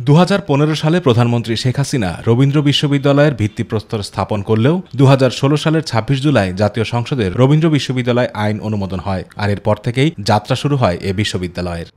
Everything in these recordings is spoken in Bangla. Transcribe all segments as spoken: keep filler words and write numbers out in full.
দু হাজার পনেরো সালে প্রধানমন্ত্রী শেখ হাসিনা রবীন্দ্র বিশ্ববিদ্যালয়ের ভিত্তিপ্রস্তর স্থাপন করলেও দু হাজার ষোলো সালের ছাব্বিশ জুলাই জাতীয় সংসদের রবীন্দ্র বিশ্ববিদ্যালয় আইন অনুমোদন হয়, আর এরপর থেকেই যাত্রা শুরু হয় এ বিশ্ববিদ্যালয়ের।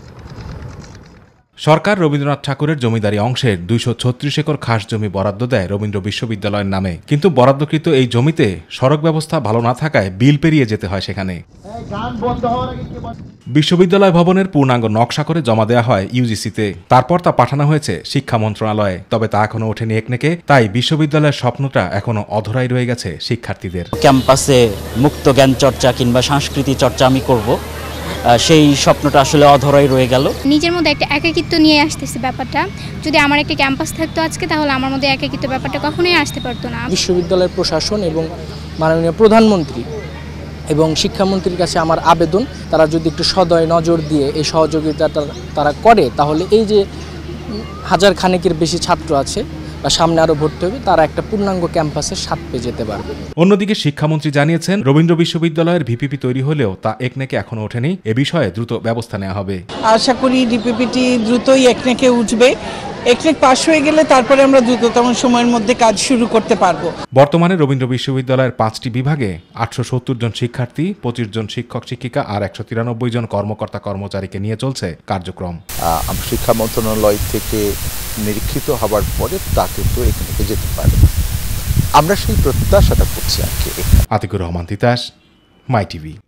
সরকার রবীন্দ্রনাথ ঠাকুরের জমিদারি অংশের দুইশো ছত্রিশ একর খাস জমি বরাদ্দ দেয় রবীন্দ্র বিশ্ববিদ্যালয়ের নামে, কিন্তু বরাদ্দকৃত এই জমিতে সড়ক ব্যবস্থা ভালো না থাকায় বিল পেরিয়ে যেতে হয় সেখানে। বিশ্ববিদ্যালয় ভবনের পূর্ণাঙ্গ নকশা করে জমা দেওয়া হয় ইউজিসিতে, তারপর তা পাঠানো হয়েছে শিক্ষা মন্ত্রণালয়ে, তবে তা এখনো ওঠেনি একনেকে। তাই বিশ্ববিদ্যালয়ের স্বপ্নটা এখনো অধরাই রয়ে গেছে শিক্ষার্থীদের। ক্যাম্পাসে মুক্ত জ্ঞান চর্চা কিংবা সংস্কৃতি চর্চা আমি করব, সেই স্বপ্নটা আসলে অধরাই রয়ে গেল। নিজের মধ্যে একটা একাকিত্ব নিয়ে আসতেছে ব্যাপারটা। যদি আমার একটা ক্যাম্পাস থাকতো আজকে, তাহলে আমার মধ্যে একাকিত্ব ব্যাপারটা কখনোই আসতে পারতো না। বিশ্ববিদ্যালয়ের প্রশাসন এবং মাননীয় প্রধানমন্ত্রী এবং শিক্ষামন্ত্রীর কাছে আমার আবেদন, তারা যদি একটু সদয় নজর দিয়ে এই সহযোগিতাটা তারা করে, তাহলে এই যে হাজার খানেকের বেশি ছাত্র আছে বা সামনে আরো ভর্তি হবে, তারা একটা পূর্ণাঙ্গ ক্যাম্পাসের স্বাদ পেয়ে যেতে পারবে। অন্যদিকে শিক্ষামন্ত্রী জানিয়েছেন, রবীন্দ্র বিশ্ববিদ্যালয়ের ভিপিপি তৈরি হলেও তা একনেকে এখনো ওঠেনি, এ বিষয়ে দ্রুত ব্যবস্থা নেওয়া হবে। আশা করি ডিপিপিটি দ্রুতই একনেকে উঠবে। একনেক পাশ হয়ে গেলে তারপরে আমরা দ্রুততম সময়ের মধ্যে কাজ শুরু করতে পারবো। বর্তমানে রবীন্দ্র বিশ্ববিদ্যালয়ের পাঁচটি বিভাগে আটশো সত্তর জন শিক্ষার্থী, পঁচিশ জন শিক্ষক শিক্ষিকা আর একশো তিরানব্বই জন কর্মকর্তা কর্মচারীকে নিয়ে চলছে কার্যক্রম। শিক্ষা মন্ত্রণালয় থেকে নিরীক্ষিত হওয়ার পরে তা কিন্তু এখানে যেতে পারে, আমরা সেই প্রত্যাশাটা করছি আর কি। Atikur Rahman Titas, my TV.